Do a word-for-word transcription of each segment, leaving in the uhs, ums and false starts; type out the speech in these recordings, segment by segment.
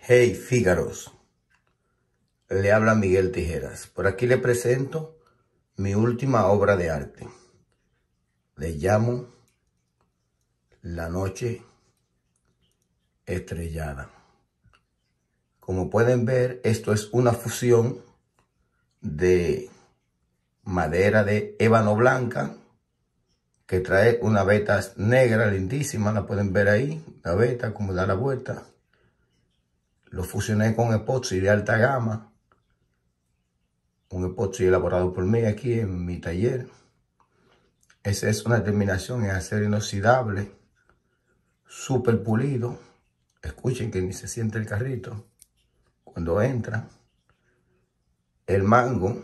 Hey, Fígaros, le habla Miguel Tijeras. Por aquí le presento mi última obra de arte. Le llamo La Noche Estrellada. Como pueden ver, esto es una fusión de madera de ébano blanca que trae una veta negra lindísima. La pueden ver ahí, la veta como da la vuelta. Lo fusioné con epoxi de alta gama. Un epoxi elaborado por mí aquí en mi taller. Esa es una terminación en acero inoxidable, súper pulido. Escuchen que ni se siente el carrito cuando entra. El mango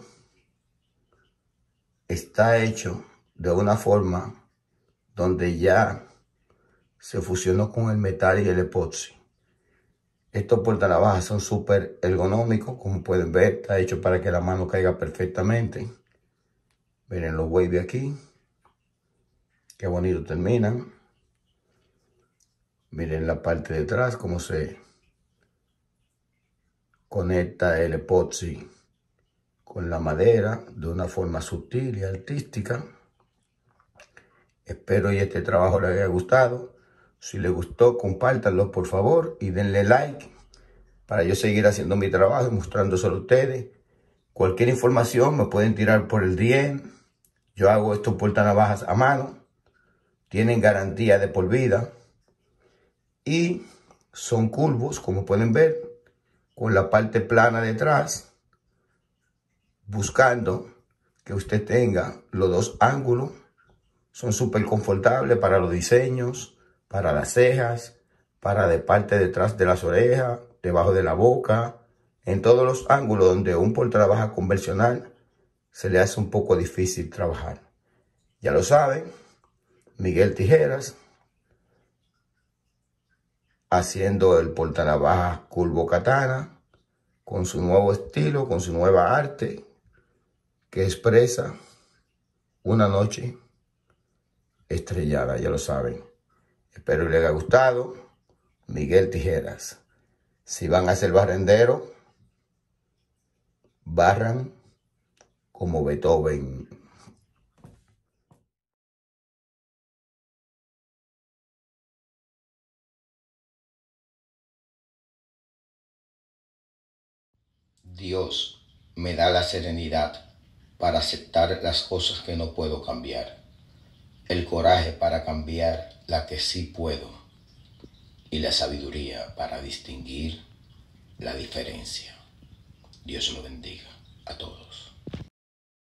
está hecho de una forma donde ya se fusionó con el metal y el epoxi. Estos portanavajas son súper ergonómicos, como pueden ver, está hecho para que la mano caiga perfectamente. Miren los wavy aquí, qué bonito terminan. Miren la parte de atrás, cómo se conecta el epoxi con la madera de una forma sutil y artística. Espero y este trabajo les haya gustado. Si les gustó, compártanlo por favor y denle like para yo seguir haciendo mi trabajo y mostrándoselo a ustedes. Cualquier información me pueden tirar por el D M. Yo hago estos portanavajas a mano. Tienen garantía de por vida. Y son curvos, como pueden ver, con la parte plana detrás, buscando que usted tenga los dos ángulos. Son súper confortables para los diseños, para las cejas, para de parte detrás de las orejas, debajo de la boca, en todos los ángulos donde un portanavajas convencional se le hace un poco difícil trabajar. Ya lo saben, Miguel Tijeras, haciendo el portanavajas curvo katana, con su nuevo estilo, con su nueva arte, que expresa una noche estrellada, ya lo saben. Espero les haya gustado. Miguel Tijeras. Si van a ser barrendero, barran como Beethoven. Dios me da la serenidad para aceptar las cosas que no puedo cambiar, el coraje para cambiar la que sí puedo y la sabiduría para distinguir la diferencia. Dios lo bendiga.